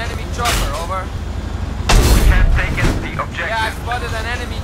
enemy chopper, over. We have taken the objective. Yeah, I spotted an enemy